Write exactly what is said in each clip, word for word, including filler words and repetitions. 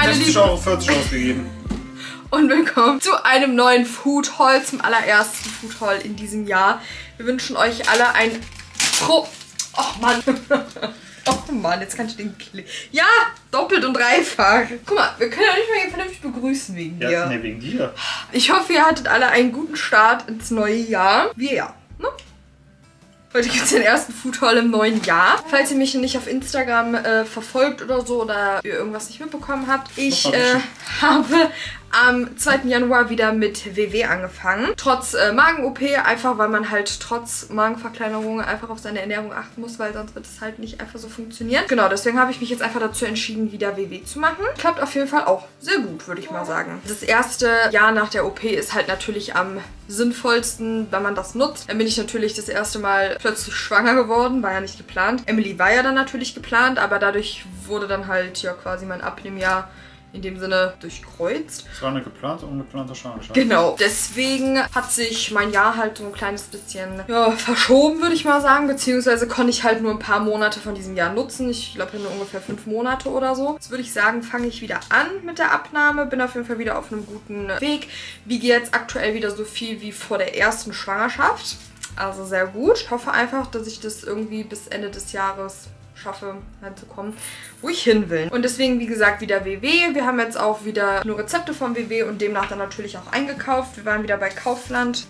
meine Lieben. Euro vierzig ausgegeben. Und willkommen zu einem neuen Food Haul, zum allerersten Food Haul in diesem Jahr. Wir wünschen euch alle ein Pro... Och Mann. Och Mann, jetzt kann ich den Klick. Ja, doppelt und dreifach. Guck mal, wir können ja nicht mal hier vernünftig begrüßen wegen dir. Ja, nee, wegen dir. Ich hoffe, ihr hattet alle einen guten Start ins neue Jahr. Wir ja, ne? Heute gibt es den ersten Food Haul im neuen Jahr. Falls ihr mich nicht auf Instagram äh, verfolgt oder so oder ihr irgendwas nicht mitbekommen habt. Ich äh, habe am zweiten Januar wieder mit W W angefangen. Trotz äh, Magen-O P, einfach weil man halt trotz Magenverkleinerung einfach auf seine Ernährung achten muss, weil sonst wird es halt nicht einfach so funktionieren. Genau, deswegen habe ich mich jetzt einfach dazu entschieden, wieder W W zu machen. Klappt auf jeden Fall auch sehr gut, würde ich mal sagen. Das erste Jahr nach der O P ist halt natürlich am sinnvollsten, wenn man das nutzt. Dann bin ich natürlich das erste Mal plötzlich schwanger geworden, war ja nicht geplant. Emily war ja dann natürlich geplant, aber dadurch wurde dann halt ja quasi mein Abnehmjahr in dem Sinne durchkreuzt. Das war eine geplante, ungeplante Schwangerschaft. Genau. Deswegen hat sich mein Jahr halt so ein kleines bisschen ja, verschoben, würde ich mal sagen. Beziehungsweise konnte ich halt nur ein paar Monate von diesem Jahr nutzen. Ich glaube nur ungefähr fünf Monate oder so. Jetzt würde ich sagen, fange ich wieder an mit der Abnahme. Bin auf jeden Fall wieder auf einem guten Weg. Wiege jetzt aktuell wieder so viel wie vor der ersten Schwangerschaft. Also sehr gut. Ich hoffe einfach, dass ich das irgendwie bis Ende des Jahres schaffe, reinzukommen, wo ich hin will. Und deswegen, wie gesagt, wieder W W. Wir haben jetzt auch wieder nur Rezepte vom W W und demnach dann natürlich auch eingekauft. Wir waren wieder bei Kaufland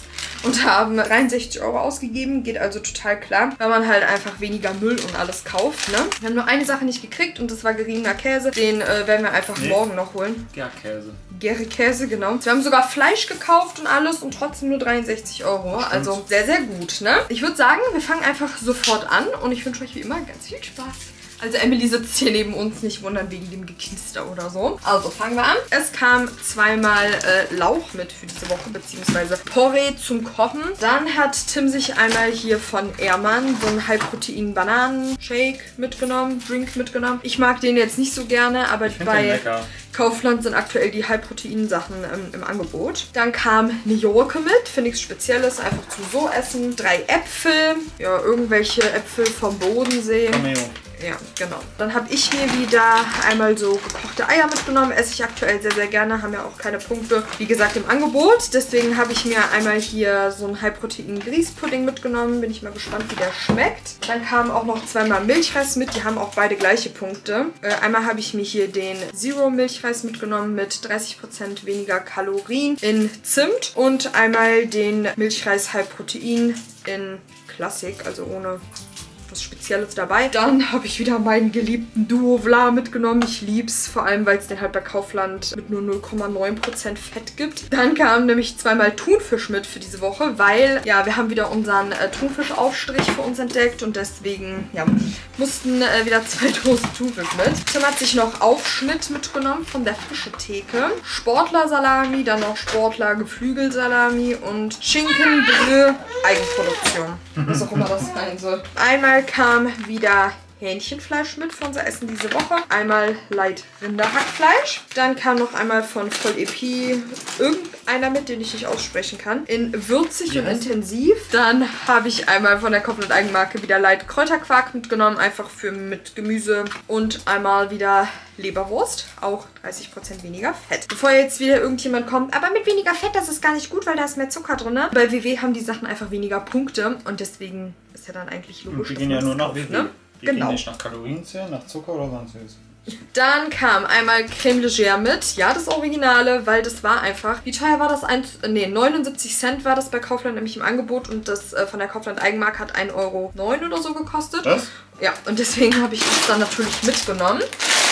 und haben dreiundsechzig Euro ausgegeben. Geht also total klar, weil man halt einfach weniger Müll und alles kauft, ne? Wir haben nur eine Sache nicht gekriegt und das war geriebener Käse. Den äh, werden wir einfach nee. morgen noch holen. Gärkäse. Gärkäse, genau. Wir haben sogar Fleisch gekauft und alles und trotzdem nur dreiundsechzig Euro. Also sehr, sehr gut, ne? Ich würde sagen, wir fangen einfach sofort an und ich wünsche euch wie immer ganz viel Spaß. Also Emily sitzt hier neben uns, nicht wundern wegen dem Geknister oder so. Also fangen wir an. Es kam zweimal äh, Lauch mit für diese Woche, beziehungsweise Porree zum Kochen. Dann hat Tim sich einmal hier von Ehrmann so einen High-Protein-Bananen-Shake mitgenommen, Drink mitgenommen. Ich mag den jetzt nicht so gerne, aber ich bei Kaufland sind aktuell die High-Protein-Sachen ähm, im Angebot. Dann kam eine Joghurt mit, finde ich Spezielles, einfach zu so essen. Drei Äpfel, ja, irgendwelche Äpfel vom Bodensee. Cameo. Ja, genau. Dann habe ich mir wieder einmal so gekochte Eier mitgenommen. Esse ich aktuell sehr, sehr gerne. Haben ja auch keine Punkte, wie gesagt, im Angebot. Deswegen habe ich mir einmal hier so einen High-Protein-Grießpudding mitgenommen. Bin ich mal gespannt, wie der schmeckt. Dann kamen auch noch zweimal Milchreis mit. Die haben auch beide gleiche Punkte. Äh, einmal habe ich mir hier den Zero-Milchreis mitgenommen mit dreißig Prozent weniger Kalorien in Zimt. Und einmal den Milchreis High-Protein in Klassik, also ohne was Spezielles dabei. Dann habe ich wieder meinen geliebten Duo-Vla mitgenommen. Ich lieb's, vor allem, weil es den halt bei Kaufland mit nur null Komma neun Prozent Fett gibt. Dann kam nämlich zweimal Thunfisch mit für diese Woche, weil, ja, wir haben wieder unseren äh, Thunfischaufstrich für uns entdeckt und deswegen, ja, mussten äh, wieder zwei Dosen Thunfisch mit. Tim hat sich noch Aufschnitt mitgenommen von der Fischetheke. Sportler-Salami, dann noch Sportler-Geflügel-Salami und Schinkenbrühe Eigenproduktion. Was auch immer das sein soll. Einmal kam wieder Hähnchenfleisch mit für unser Essen diese Woche. Einmal Light Rinderhackfleisch. Dann kam noch einmal von Voll Epi irgendeiner mit, den ich nicht aussprechen kann. In würzig yes. und intensiv. Dann habe ich einmal von der Kaufland Eigenmarke wieder Light Kräuterquark mitgenommen. Einfach für mit Gemüse. Und einmal wieder Leberwurst. Auch dreißig Prozent weniger Fett. Bevor jetzt wieder irgendjemand kommt, aber mit weniger Fett, das ist gar nicht gut, weil da ist mehr Zucker drin. Bei W W haben die Sachen einfach weniger Punkte. Und deswegen ist ja dann eigentlich logisch, und die gehen ja nur nach W W. Ne? Die genau. gehen nicht nach Kalorien zählen, nach Zucker oder sonst was. Dann kam einmal Creme Légère mit. Ja, das Originale, weil das war einfach... Wie teuer war das? Ein, nee, neunundsiebzig Cent war das bei Kaufland nämlich im Angebot. Und das äh, von der Kaufland Eigenmarke hat ein Euro neun oder so gekostet. Was? Ja, und deswegen habe ich das dann natürlich mitgenommen.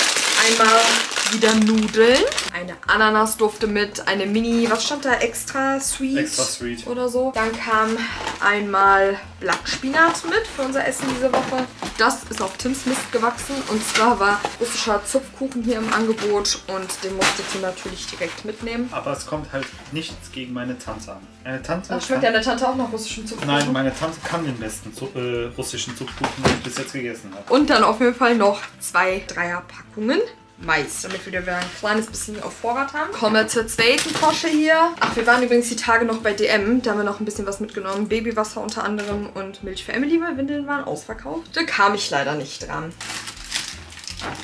Einmal wieder Nudeln. Eine Ananas durfte mit. Eine Mini, was stand da? Extra Sweet? Extra Sweet. Oder so. Dann kam einmal Blattspinat mit für unser Essen diese Woche. Das ist auf Tims Mist gewachsen. Und zwar war russischer Zupfkuchen hier im Angebot. Und den musste Tim natürlich direkt mitnehmen. Aber es kommt halt nichts gegen meine Tante an. Meine Tante Ach, schmeckt deine Tante auch nach russischen Zupfkuchen? Nein, meine Tante kann den besten Zu äh, russischen Zupfkuchen, den ich bis jetzt gegessen habe. Und dann auf jeden Fall noch zwei Dreierpackungen Mais, damit wir wieder ein kleines bisschen auf Vorrat haben. Kommen wir zur zweiten Tasche hier. Ach, wir waren übrigens die Tage noch bei D M. Da haben wir noch ein bisschen was mitgenommen. Babywasser unter anderem und Milch für Emily, weil Windeln waren ausverkauft. Da kam ich leider nicht dran.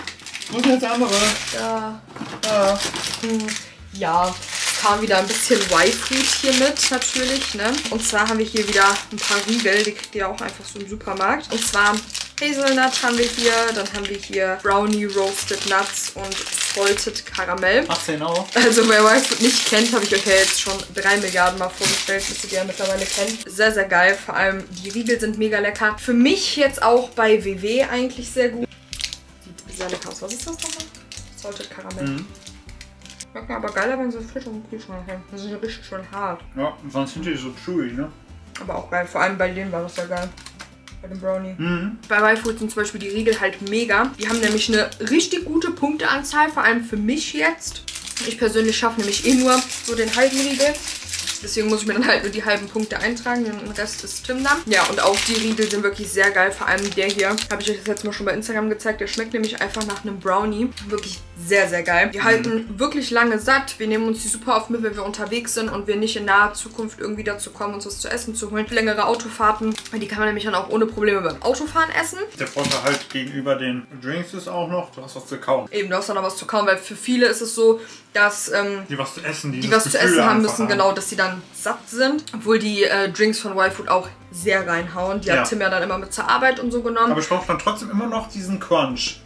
Wo ist jetzt der andere? Ja. Ja. Hm. Ja. Kam wieder ein bisschen Y-Food hier mit, natürlich, ne? Und zwar haben wir hier wieder ein paar Riegel, die kriegt ihr auch einfach so im Supermarkt. Und zwar Hazelnut haben wir hier, dann haben wir hier Brownie Roasted Nuts und Salted Karamell. achtzehn Euro. Also wer Y-Food nicht kennt, habe ich euch ja jetzt schon drei Milliarden Mal vorgestellt, bis ihr die ja mittlerweile kennt. Sehr, sehr geil, vor allem die Riegel sind mega lecker. Für mich jetzt auch bei W W eigentlich sehr gut. Sieht sehr lecker aus. Was ist das nochmal? Salted Karamell. Mhm. Schmecken aber geiler, wenn sie frisch im Kühlschrank hängen. Das ist ja richtig schön hart. Ja, sonst sind die so chewy, ne? Aber auch geil. Vor allem bei denen war das ja geil. Bei dem Brownie. Mhm. Bei Y-Food sind zum Beispiel die Riegel halt mega. Die haben nämlich eine richtig gute Punkteanzahl, vor allem für mich jetzt. Ich persönlich schaffe nämlich eh nur so den halben Riegel. Deswegen muss ich mir dann halt nur die halben Punkte eintragen. Den Rest ist Tim dann. Ja, und auch die Riegel sind wirklich sehr geil. Vor allem der hier, habe ich euch das letzte Mal schon bei Instagram gezeigt. Der schmeckt nämlich einfach nach einem Brownie. Wirklich sehr, sehr geil. Die halten mhm. wirklich lange satt. Wir nehmen uns die super oft mit, wenn wir unterwegs sind und wir nicht in naher Zukunft irgendwie dazu kommen, uns was zu essen zu holen. Längere Autofahrten. Die kann man nämlich dann auch ohne Probleme beim Autofahren essen. Der Vorteil halt gegenüber den Drinks ist auch noch, du hast was zu kauen. Eben, du hast dann noch was zu kauen, weil für viele ist es so, dass ähm, die was zu essen, die was zu essen haben müssen, haben. Genau, dass sie dann satt sind. Obwohl die äh, Drinks von Y-Food auch sehr reinhauen. Die ja. hat Tim ja dann immer mit zur Arbeit und so genommen. Aber ich brauche dann trotzdem immer noch diesen Crunch.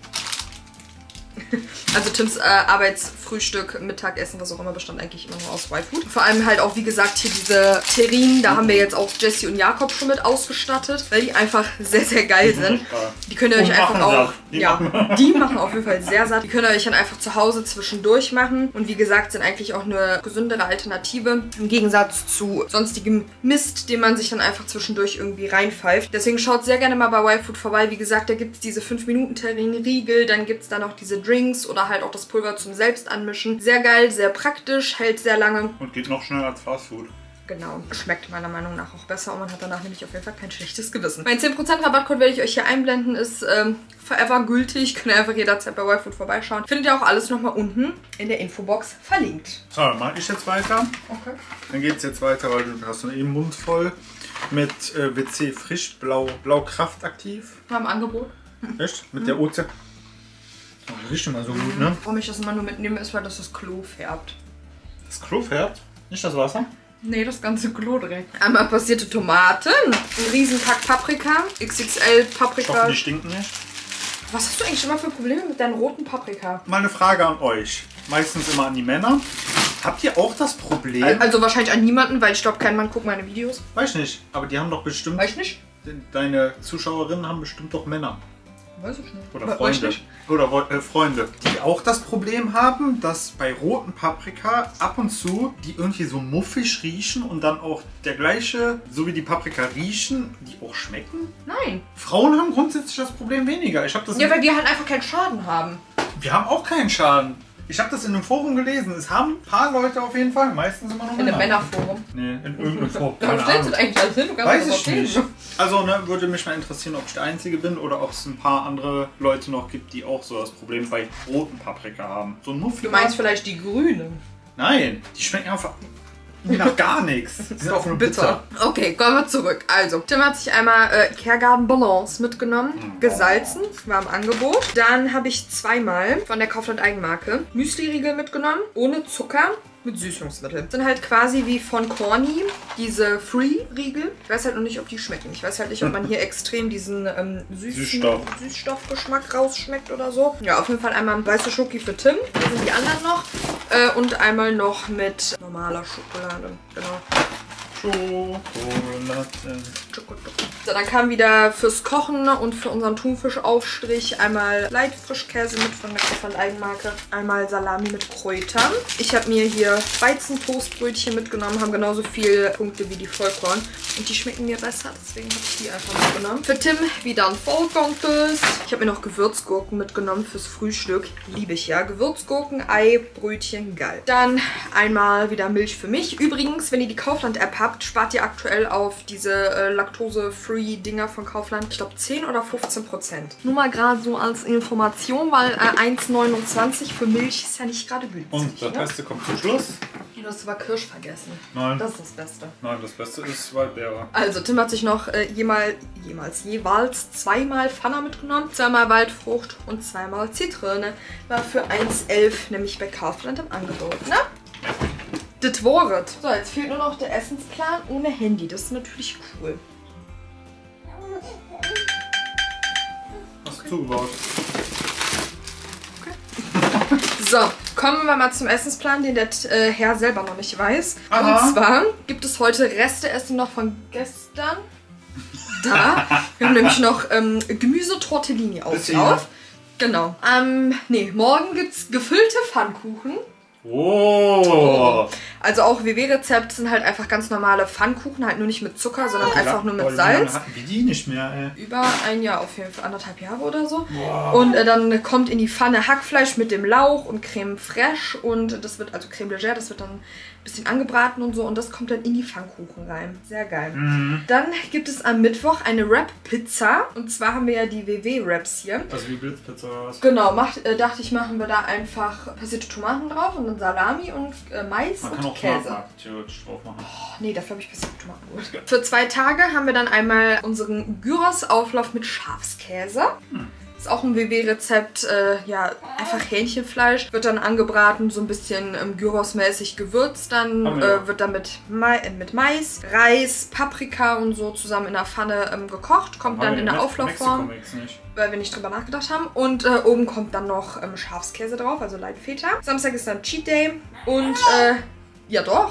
Also Tims äh, Arbeitsfrühstück, Mittagessen, was auch immer, bestand eigentlich immer nur aus Y-Food. Vor allem halt auch, wie gesagt, hier diese Terrinen. Da mhm. haben wir jetzt auch Jessie und Jakob schon mit ausgestattet, weil die einfach sehr, sehr geil sind. Die könnt ihr euch einfach auch... Die ja, machen. die machen auf jeden Fall sehr satt. Die könnt ihr euch dann einfach zu Hause zwischendurch machen. Und wie gesagt, sind eigentlich auch eine gesündere Alternative. Im Gegensatz zu sonstigem Mist, den man sich dann einfach zwischendurch irgendwie reinpfeift. Deswegen schaut sehr gerne mal bei Y-Food vorbei. Wie gesagt, da gibt es diese fünf Minuten Terrinen-Riegel. Dann gibt es da noch diese Drinks oder halt auch das Pulver zum Selbstanmischen. Sehr geil, sehr praktisch, hält sehr lange. Und geht noch schneller als Fast Food. Genau, schmeckt meiner Meinung nach auch besser und man hat danach nämlich auf jeden Fall kein schlechtes Gewissen. Mein zehn Prozent Rabattcode werde ich euch hier einblenden, ist ähm, forever gültig. Könnt ihr einfach jederzeit bei Y-Food vorbeischauen. Findet ihr auch alles nochmal unten in der Infobox verlinkt. So, mache ich jetzt weiter. Okay. Dann geht es jetzt weiter, weil du hast noch eben Mund voll mit äh, W C Frisch Blau, Blau Kraft aktiv. War im Angebot. Echt? Mit mhm. der O C. Das riecht immer so gut, ne? Warum ich das immer nur mitnehme, ist, weil das das Klo färbt. Das Klo färbt? Nicht das Wasser? Nee, das ganze Klo direkt. Einmal passierte Tomaten, ein Riesenpack Paprika, X X L Paprika. Ich hoffe, die stinken nicht. Was hast du eigentlich immer für Probleme mit deinen roten Paprika? Mal eine Frage an euch. Meistens immer an die Männer. Habt ihr auch das Problem? Also wahrscheinlich an niemanden, weil ich glaube, kein Mann guckt meine Videos. Weiß nicht, aber die haben doch bestimmt... Weiß ich nicht. Deine Zuschauerinnen haben bestimmt doch Männer. Weiß ich nicht. Oder Freunde. Oder äh, Freunde. Die auch das Problem haben, dass bei roten Paprika ab und zu die irgendwie so muffig riechen und dann auch der gleiche, so wie die Paprika riechen, die auch schmecken? Nein. Frauen haben grundsätzlich das Problem weniger. Ich hab das ja, weil die halt einfach keinen Schaden haben. Wir haben auch keinen Schaden. Ich habe das in einem Forum gelesen. Es haben ein paar Leute auf jeden Fall, meistens immer noch Männer. In einem Männerforum? Nee, in irgendeinem Forum. Warum stellst du das eigentlich alles hin? Du kannst Weiß ich nicht. Also ne, würde mich mal interessieren, ob ich der Einzige bin oder ob es ein paar andere Leute noch gibt, die auch so das Problem bei roten Paprika haben. So ein Muffel. Du meinst vielleicht die grünen? Nein, die schmecken einfach nach gar nichts. Die sind auch nur bitter. bitter. Okay, kommen wir zurück. Also, Tim hat sich einmal äh, Kergarten Balance mitgenommen. Mm. Gesalzen, war im Angebot. Dann habe ich zweimal von der Kaufland Eigenmarke Müsli-Riegel mitgenommen. Ohne Zucker. Mit Süßungsmittel. Das sind halt quasi wie von Corny diese Free-Riegel. Ich weiß halt noch nicht, ob die schmecken. Ich weiß halt nicht, ob man hier extrem diesen ähm, süßen Süßstoff. Süßstoffgeschmack rausschmeckt oder so. Ja, auf jeden Fall einmal weiße Schoki für Tim. Hier sind die anderen noch. Äh, und einmal noch mit normaler Schokolade. Genau. Schokolade. So, dann kam wieder fürs Kochen und für unseren Thunfischaufstrich einmal Light Frischkäse mit von der Kaufland Eigenmarke, einmal Salami mit Kräutern. Ich habe mir hier Weizentoastbrötchen mitgenommen, haben genauso viele Punkte wie die Vollkorn und die schmecken mir besser, deswegen habe ich die einfach mitgenommen. Für Tim wieder ein Vollkorntoast. Ich habe mir noch Gewürzgurken mitgenommen fürs Frühstück. Liebe ich ja. Gewürzgurken, Ei, Brötchen, geil. Dann einmal wieder Milch für mich. Übrigens, wenn ihr die Kaufland-App habt, habt, spart ihr aktuell auf diese äh, Laktose-Free-Dinger von Kaufland, ich glaube zehn oder fünfzehn Prozent. Nur mal gerade so als Information, weil äh, eins neunundzwanzig für Milch ist ja nicht gerade günstig. Und das ne? Beste kommt zum Schluss. Du hast aber Kirsch vergessen. Nein. Das ist das Beste. Nein, das Beste ist Waldbeere. Also, Tim hat sich noch äh, jemal, jemals, jeweils zweimal Pfanner mitgenommen. Zweimal Waldfrucht und zweimal Zitrone. War für eins elf, nämlich bei Kaufland im Angebot, ne? Das war's. So, jetzt fehlt nur noch der Essensplan ohne Handy. Das ist natürlich cool. Hast du zugebaut? So, kommen wir mal zum Essensplan, den der äh, Herr selber noch nicht weiß. Aha. Und zwar gibt es heute Resteessen noch von gestern. Da. Wir haben nämlich noch ähm, Gemüse-Tortellini-Auflauf. Genau. Ähm, nee, morgen gibt es gefüllte Pfannkuchen. Oh. Also auch W W-Rezept sind halt einfach ganz normale Pfannkuchen, halt nur nicht mit Zucker, sondern Okay, einfach nur mit boah, Salz. hatten wir die nicht mehr, ey. Über ein Jahr auf jeden Fall, anderthalb Jahre oder so. Wow. Und äh, dann kommt in die Pfanne Hackfleisch mit dem Lauch und Creme fraiche und das wird, also Creme légère, das wird dann ein bisschen angebraten und so und das kommt dann in die Pfannkuchen rein. Sehr geil. Mhm. Dann gibt es am Mittwoch eine Wrap-Pizza und zwar haben wir ja die W W-Wraps hier. Also wie Blitzpizza oder was? Genau, macht, äh, dachte ich, machen wir da einfach passierte Tomaten drauf und dann Salami und äh, Mais Man und kann auch Käse. Tomaten theoretisch drauf machen. Oh, nee, dafür habe ich passierte Tomaten geholt. Für zwei Tage haben wir dann einmal unseren Gyros-Auflauf mit Schafskäse. Hm. Ist auch ein W W-Rezept, äh, ja, einfach Hähnchenfleisch. Wird dann angebraten, so ein bisschen ähm, Gyros-mäßig gewürzt. Dann Oh, ja. äh, wird dann mit, Ma äh, mit Mais, Reis, Paprika und so zusammen in der Pfanne ähm, gekocht. Kommt dann in der Auflaufform, weil wir nicht drüber nachgedacht haben. Und äh, oben kommt dann noch ähm, Schafskäse drauf, also Light Feta. Samstag ist dann Cheat Day. Und, äh, ja doch.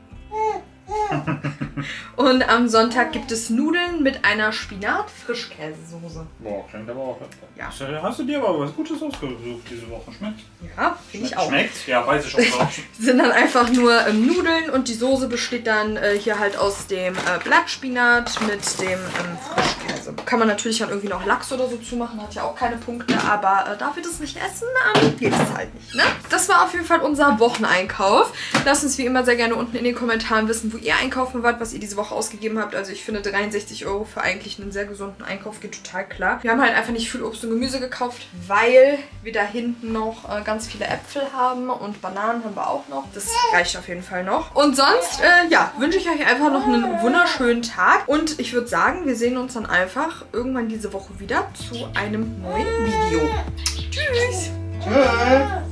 Und am Sonntag gibt es Nudeln mit einer Spinat-Frischkäsesoße. Boah, klingt aber auch. Ja. Hast du dir aber was Gutes ausgesucht diese Woche? Schmeckt? Ja, finde ich auch. Schmeckt? Ja, weiß ich auch. Sind dann einfach nur ähm, Nudeln und die Soße besteht dann äh, hier halt aus dem äh, Blattspinat mit dem ähm, Frischkäse. Kann man natürlich dann irgendwie noch Lachs oder so zumachen, hat ja auch keine Punkte, aber äh, darf ich das nicht essen, ähm, geht es halt nicht, ne? Das war auf jeden Fall unser Wocheneinkauf. Lasst uns wie immer sehr gerne unten in den Kommentaren wissen, wo ihr einkaufen wart, was ihr diese Woche ausgegeben habt. Also ich finde dreiundsechzig Euro für eigentlich einen sehr gesunden Einkauf geht total klar. Wir haben halt einfach nicht viel Obst und Gemüse gekauft, weil wir da hinten noch äh, ganz viele Äpfel haben und Bananen haben wir auch noch. Das reicht auf jeden Fall noch. Und sonst, äh, ja, wünsche ich euch einfach noch einen wunderschönen Tag. Und ich würde sagen, wir sehen uns dann einfach irgendwann diese Woche wieder zu einem neuen Video. Tschüss! Tschüss!